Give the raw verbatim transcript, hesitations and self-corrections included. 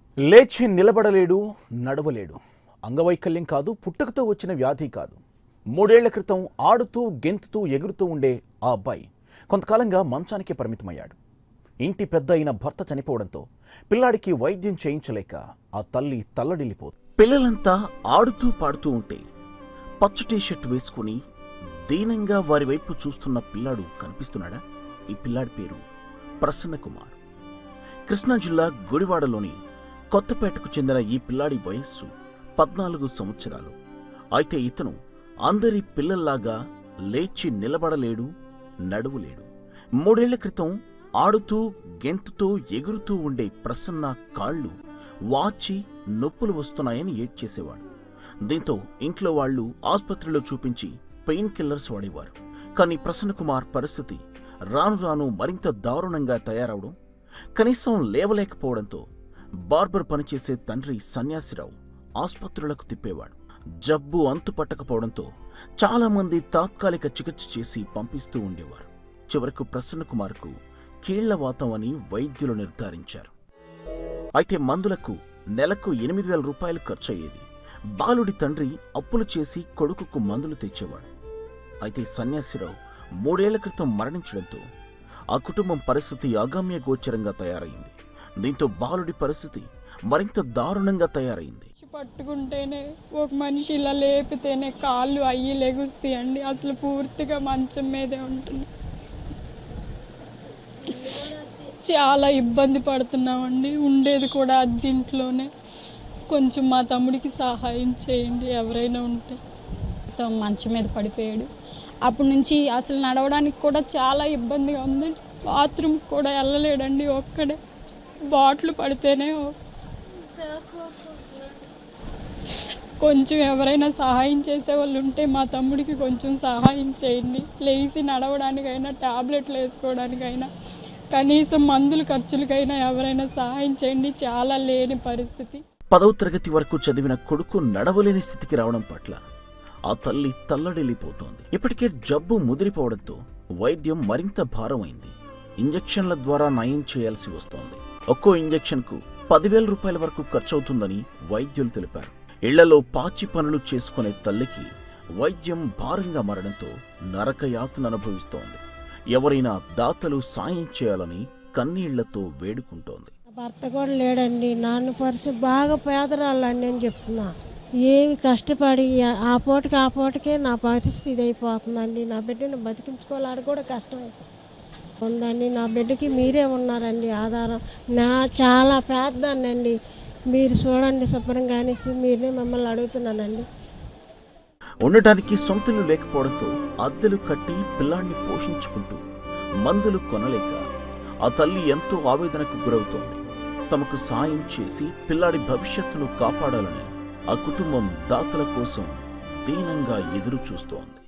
లేచి నిలబడలేడు, నడవలేడు. అంగవైకల్యం కాదు, పుట్టుకతో వచ్చిన వ్యాధి కాదు. మూడేళ్ల క్రితం ఆడుతూ గెంతుతూ ఎగురుతూ ఉండే ఆ అబ్బాయి కొంతకాలంగా మంచానికి పరిమితమయ్యాడు. ఇంటి పెద్ద అయిన భర్త చనిపోవడంతో పిల్లాడికి వైద్యం చేయించలేక ఆ తల్లి తల్లడిల్లిపోతుంది. పిల్లలంతా ఆడుతూ పాడుతూ ఉంటే పచ్చ టీషర్ట్ వేసుకుని దీనంగా వారి వైపు చూస్తున్న పిల్లాడు కనిపిస్తున్నాడా? ఈ పిల్లాడి పేరు ప్రసన్న కుమార్. కృష్ణా జిల్లా గుడివాడలోని కొత్తపేటకు చెందిన ఈ పిల్లాడి వయస్సు పద్నాలుగు సంవత్సరాలు. అయితే ఇతను అందరి పిల్లల్లాగా లేచి నిలబడలేడు, నడువులేడు. మూడేళ్ల క్రితం ఆడుతూ గెంతుతో ఎగురుతూ ఉండే ప్రసన్న కాళ్ళు వాచి నొప్పులు వస్తున్నాయని ఏడ్చేసేవాడు. దీంతో ఇంట్లో వాళ్లు ఆసుపత్రిలో చూపించి పెయిన్ కిల్లర్స్ వాడేవారు. కానీ ప్రసన్న కుమార్ పరిస్థితి రాను రాను మరింత దారుణంగా తయారవడం, కనీసం లేవలేకపోవడంతో బార్బర్ పనిచేసే తండ్రి సన్యాసిరావు ఆసుపత్రులకు తిప్పేవాడు. జబ్బు అంతు పట్టకపోవడంతో చాలామంది తాత్కాలిక చికిత్స చేసి పంపిస్తూ ఉండేవారు. చివరకు ప్రసన్న కుమార్కు కీళ్లవాతం అని వైద్యులు నిర్ధారించారు. అయితే మందులకు నెలకు ఎనిమిది వేల రూపాయలు ఖర్చయ్యేది. బాలుడి తండ్రి అప్పులు చేసి కొడుకుకు మందులు తెచ్చేవాడు. అయితే సన్యాసిరావు మూడేళ్ల క్రితం మరణించడంతో ఆ కుటుంబం పరిస్థితి అగమ్య గోచరంగా తయారైంది. దీంతో బాలుడి పరిస్థితి మరింత దారుణంగా తయారైంది. పట్టుకుంటేనే ఒక మనిషి ఇలా లేపితేనే కాళ్ళు అయ్యి లెగుస్తాయండి. అసలు పూర్తిగా మంచం మీదే ఉంటుంది. చాలా ఇబ్బంది పడుతున్నామండి. ఉండేది కూడా అద్దీంట్లోనే. కొంచెం మా తమ్ముడికి సహాయం చేయండి ఎవరైనా ఉంటే. మంచం మీద పడిపోయాడు. అప్పటి నుంచి అసలు నడవడానికి కూడా చాలా ఇబ్బందిగా ఉంది. బాత్రూమ్ కూడా వెళ్ళలేడండి. ఒక్కడే బాటిల్ పడితేనే. కొంచెం ఎవరైనా సహాయం చేసే వాళ్ళు ఉంటే మా తమ్ముడికి కొంచెం సహాయం చేయండి. లేచి నడవడానికైనా, టాబ్లెట్లు వేసుకోవడానికైనా, కనీసం మందుల ఖర్చులకైనా ఎవరైనా సహాయం చేయండి. చాలా లేని పరిస్థితి. పదవ తరగతి వరకు చదివిన కొడుకు నడవలేని స్థితికి రావడం పట్ల ఆ తల్లి తల్లడిల్లిపోతోంది. ఇప్పటికే జబ్బు ముదిరిపోవడంతో వైద్యం మరింత భారమైంది. ఇంజెక్షన్ల ద్వారా నయం చేయాల్సి వస్తోంది. ఒక్కో ఇంజెక్షన్కు పదివేల రూపాయల వరకు ఖర్చవుతుందని వైద్యులు తెలిపారు. ఇళ్లలో పాచి పనులు చేసుకునే తల్లికి వైద్యం భారంగా మారడంతో నరకయాతన అనుభవిస్తోంది. ఎవరైనా దాతలు సాయం చేయాలని కన్నీళ్లతో వేడుకుంటోంది. భర్త కూడా లేడండి. నాన్న పరిస్థితి బాగా పేదరాళ్ళండి అని చెప్తున్నా. ఏమి కష్టపడి ఆ పూటకి ఆ పూటకే నా పరిస్థితి ఇది అయిపోతుందండి. నా బిడ్డను బతికించుకోవాలని కూడా కష్టం ఉందండి. నా బిడ్డకి మీరే ఉన్నారండి ఆధారం. నా చాలా పేదదాన్నండి. మీరు చూడండి శుభ్రంగా అనేసి మీరే మిమ్మల్ని అడుగుతున్నానండి. ఉండటానికి సొంతలు లేకపోవడంతో అద్దెలు కట్టి పిల్లాన్ని పోషించుకుంటూ మందులు కొనలేక ఆ తల్లి ఎంతో ఆవేదనకు గురవుతోంది. తమకు సాయం చేసి పిల్లాడి భవిష్యత్తును కాపాడాలని ఆ కుటుంబం దాతల కోసం దీనంగా ఎదురు చూస్తోంది.